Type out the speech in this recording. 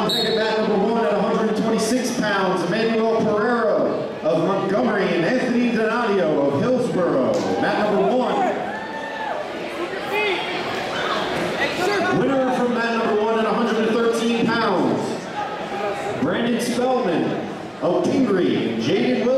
on deck at mat number 1 at 126 pounds, Emmanuel Pereira of Montgomery and Anthony Donadio of Hillsborough. Mat number 1. Winner from mat number 1 at 113 pounds, Brandon Spellman of Pingree, Jaden Wilson